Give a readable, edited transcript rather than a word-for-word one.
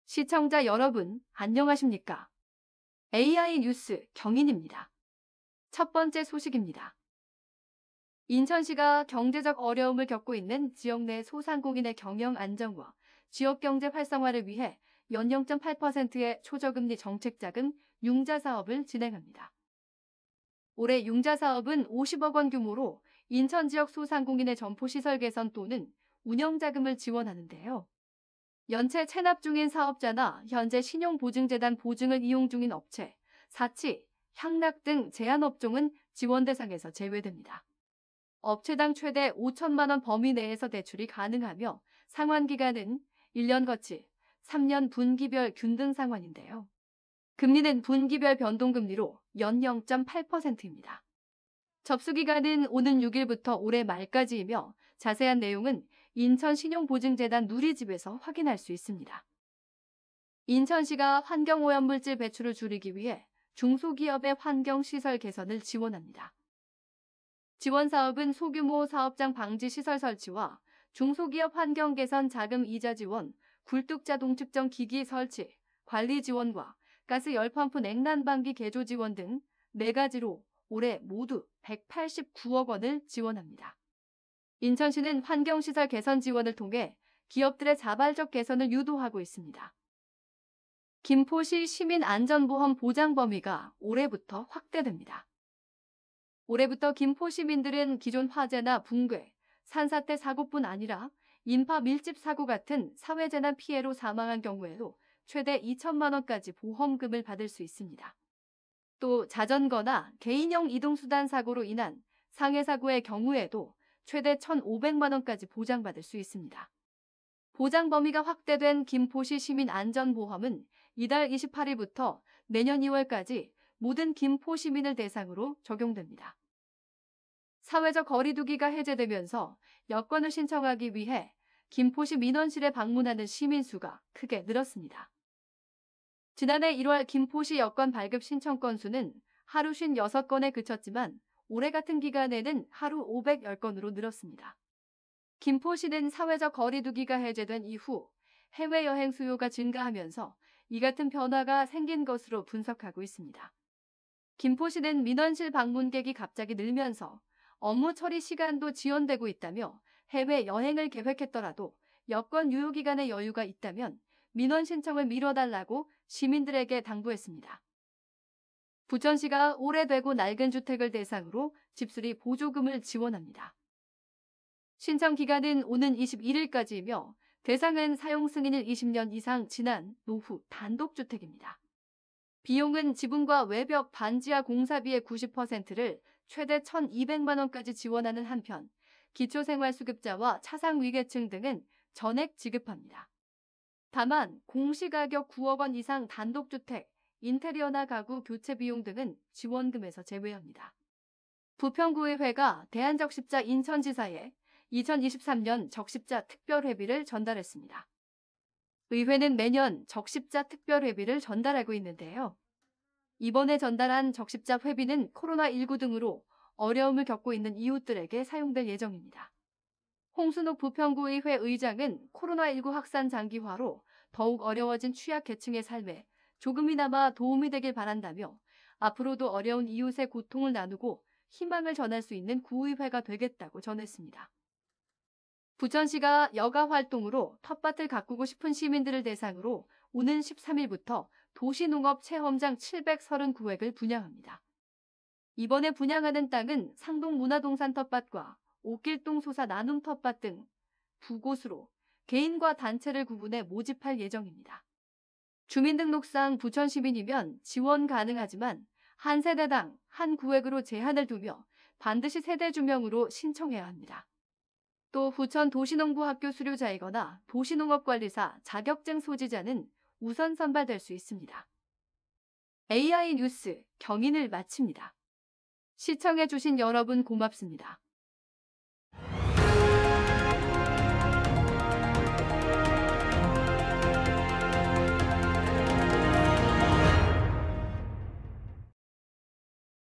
시청자 여러분, 안녕하십니까? AI 뉴스 경인입니다. 첫 번째 소식입니다. 인천시가 경제적 어려움을 겪고 있는 지역 내 소상공인의 경영 안정과 지역 경제 활성화를 위해 연 0.8%의 초저금리 정책자금 융자 사업을 진행합니다. 올해 융자 사업은 50억 원 규모로 인천 지역 소상공인의 점포시설 개선 또는 운영자금을 지원하는데요. 연체 체납 중인 사업자나 현재 신용보증재단 보증을 이용 중인 업체, 사치, 향락 등 제한업종은 지원 대상에서 제외됩니다. 업체당 최대 5천만 원 범위 내에서 대출이 가능하며 상환기간은 1년 거치, 3년 분기별 균등 상환인데요. 금리는 분기별 변동금리로 연 0.8%입니다. 접수기간은 오는 6일부터 올해 말까지이며 자세한 내용은 인천신용보증재단 누리집에서 확인할 수 있습니다. 인천시가 환경오염물질 배출을 줄이기 위해 중소기업의 환경시설 개선을 지원합니다. 지원사업은 소규모 사업장 방지 시설 설치와 중소기업 환경 개선 자금 이자 지원, 굴뚝자동 측정 기기 설치, 관리 지원과 가스 열펌프 냉난방기 개조 지원 등 4가지로 올해 모두 189억 원을 지원합니다. 인천시는 환경시설 개선 지원을 통해 기업들의 자발적 개선을 유도하고 있습니다. 김포시 시민안전보험 보장 범위가 올해부터 확대됩니다. 올해부터 김포 시민들은 기존 화재나 붕괴, 산사태 사고뿐 아니라 인파 밀집 사고 같은 사회재난 피해로 사망한 경우에도 최대 2천만 원까지 보험금을 받을 수 있습니다. 또 자전거나 개인형 이동수단 사고로 인한 상해 사고의 경우에도 최대 1,500만 원까지 보장받을 수 있습니다. 보장 범위가 확대된 김포시 시민안전보험은 이달 28일부터 내년 2월까지 모든 김포 시민을 대상으로 적용됩니다. 사회적 거리 두기가 해제되면서 여권을 신청하기 위해 김포시 민원실에 방문하는 시민 수가 크게 늘었습니다. 지난해 1월 김포시 여권 발급 신청 건수는 하루 56건에 그쳤지만 올해 같은 기간에는 하루 510건으로 늘었습니다. 김포시는 사회적 거리 두기가 해제된 이후 해외여행 수요가 증가하면서 이 같은 변화가 생긴 것으로 분석하고 있습니다. 김포시는 민원실 방문객이 갑자기 늘면서 업무 처리 시간도 지연되고 있다며 해외여행을 계획했더라도 여권 유효기간에 여유가 있다면 민원 신청을 미뤄달라고 시민들에게 당부했습니다. 부천시가 오래되고 낡은 주택을 대상으로 집수리 보조금을 지원합니다. 신청 기간은 오는 21일까지이며 대상은 사용 승인일 20년 이상 지난 노후 단독주택입니다. 비용은 지붕과 외벽 반지하 공사비의 90%를 최대 1,200만 원까지 지원하는 한편 기초생활수급자와 차상위계층 등은 전액 지급합니다. 다만 공시가격 9억 원 이상 단독주택, 인테리어나 가구 교체 비용 등은 지원금에서 제외합니다. 부평구의회가 대한적십자 인천지사에 2023년 적십자 특별회비를 전달했습니다. 의회는 매년 적십자 특별회비를 전달하고 있는데요. 이번에 전달한 적십자 회비는 코로나19 등으로 어려움을 겪고 있는 이웃들에게 사용될 예정입니다. 홍순옥 부평구의회 의장은 코로나19 확산 장기화로 더욱 어려워진 취약계층의 삶에 조금이나마 도움이 되길 바란다며 앞으로도 어려운 이웃의 고통을 나누고 희망을 전할 수 있는 구의회가 되겠다고 전했습니다. 부천시가 여가 활동으로 텃밭을 가꾸고 싶은 시민들을 대상으로 오는 13일부터 도시농업 체험장 739획을 분양합니다. 이번에 분양하는 땅은 상동 문화동산 텃밭과 옥길동 소사 나눔 텃밭 등 두 곳으로 개인과 단체를 구분해 모집할 예정입니다. 주민등록상 부천 시민이면 지원 가능하지만 한 세대당 한 구획으로 제한을 두며 반드시 세대 주명으로 신청해야 합니다. 또 부천 도시농부학교 수료자이거나 도시농업관리사 자격증 소지자는 우선 선발될 수 있습니다. AI 뉴스 경인을 마칩니다. 시청해주신 여러분 고맙습니다.